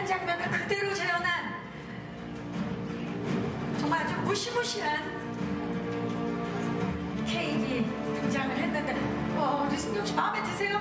한 장면을 그대로 재현한 정말 아주 무시무시한 케이크 등장을 했는데 류승룡 씨 마음에 드세요?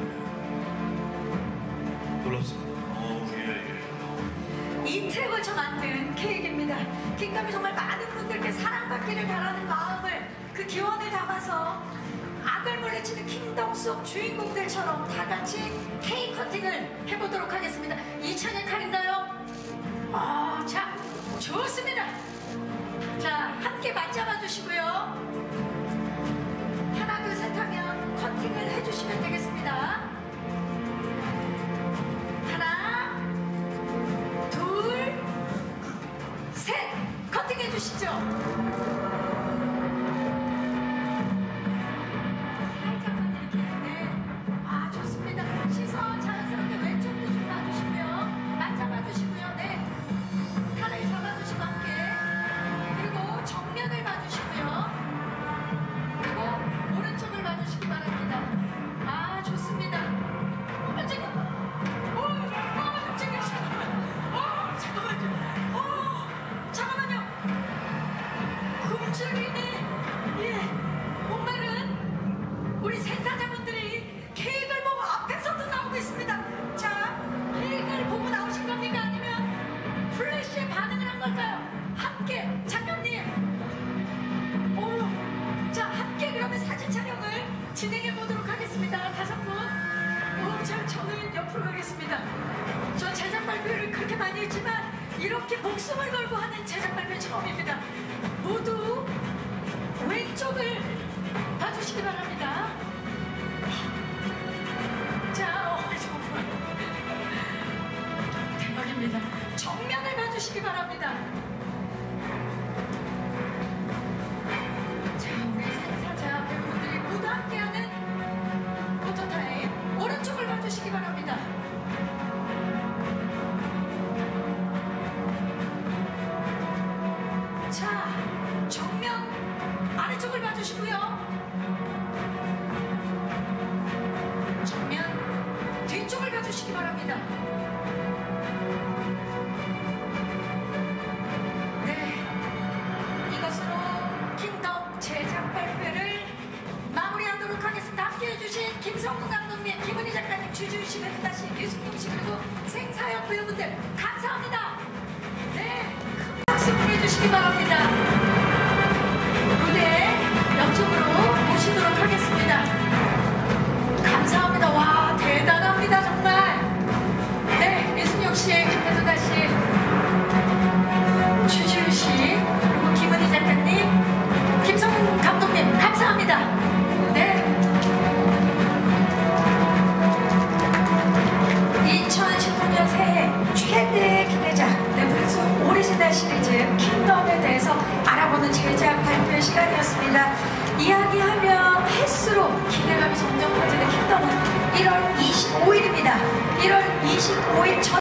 놀랍습니다. 예. 이 트랙을 걸쳐 만든 케이크입니다. 킹덤이 정말 많은 분들께 사랑받기를 바라는 마음을 그 기원을 담아서 악을 물리치는 킹덤 속 주인공들처럼 다 같이 케이크 커팅을 해보도록 하겠습니다. 이찬의 칼인가요? 자, 좋습니다. 자, 함께 맞잡아 주시고요. 하나, 둘, 셋 하면 커팅을 해주시면 되겠습니다. 하나, 둘, 셋! 커팅해 주시죠. 살짝만 이렇게, 네. 좋습니다. 시선 자연스럽게 왼쪽도 좀 봐주시고요. 맞잡아 주시고요. 네. 팔을 잡아주시고 함께. 그리고 정면을 봐주시고요. 그리고 오른쪽을 봐주시기 바랍니다. 좋습니다. 잠깐만요. 굶주리네. 목마른 우리 생사자분들이 케이크를 보고 앞에서도 나오고 있습니다. 자, 케이크를 보고 나오신 겁니까? 아니면 플래시에 반응을 한 걸까요? 함께, 작가님. 자, 함께 그러면 사진 촬영을 진행해 보도록 하겠습니다. 5분. 저는 옆으로 가겠습니다. 저 제작 발표를 그렇게 많이 했지만 이렇게 목숨을 걸고 하는 제작 발표 처음입니다. 모두 왼쪽을 봐주시기 바랍니다. 자, 정말 대박입니다. 정면을 봐주시기 바랍니다. 자, 우리 생사자 배우분들이 모두 함께하는 포토타임. 오른쪽을 봐주시기 바랍니다. 자, 정면 아래쪽을 봐주시고요. 정면 뒤쪽을 봐주시기 바랍니다. 네, 이것으로 킹덤 제작 발표를 마무리하도록 하겠습니다. 함께해 주신 김성국 감독님, 김은희 작가님, 주주희 씨, 다시 류승룡 씨, 그리고 생사역 배우분들 감사합니다. 네, 큰 박수 보내주시기 바랍니다. 무대 옆쪽으로 모시도록 하겠습니다. 감사합니다. 와, 대단합니다 정말. 네, 류승룡 씨, 김혜도다 씨, 주주희 씨, 그리고 김은희 작가님, 김성국 감독님 감사합니다. 네. 2019년 새해 최대 기대작 넷플릭스 오리지널 시리즈 킹덤에 대해서 알아보는 제작 발표 시간이었습니다. 이야기하면 할수록 기대감이 점점 커지는 킹덤은 1월 25일입니다. 1월 25일